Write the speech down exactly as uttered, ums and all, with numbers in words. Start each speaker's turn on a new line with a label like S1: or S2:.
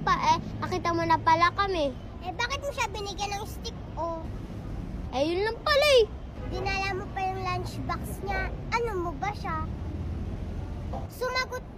S1: pa eh. Nakita mo na pala kami.
S2: Eh, bakit mo siya binigyan ng stick, oh?
S1: Eh, yun lang pala eh.
S2: Dinala mo pa yung lunchbox niya. Ano mo ba siya? Sumagot